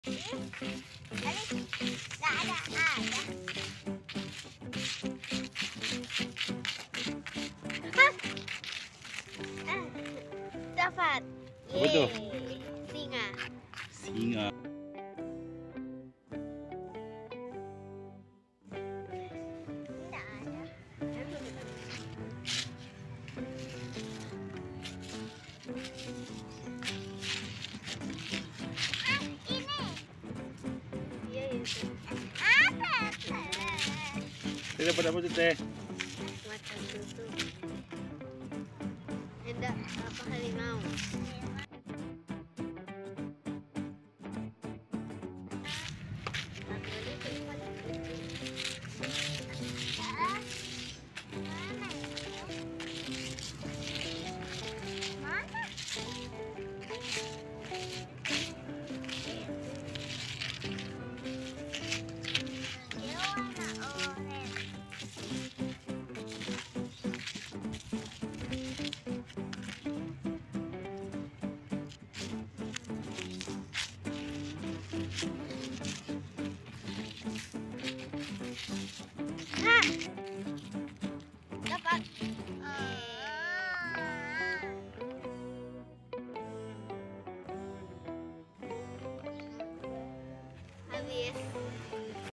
Nggak ada. Dapat. Apa tuh? Singa. Singa. Nggak ada. Ini. Iya itu. Apa? Teh dapat apa tuh teh? Macan tutul. Hendak apa harimau? Dapat. Habis.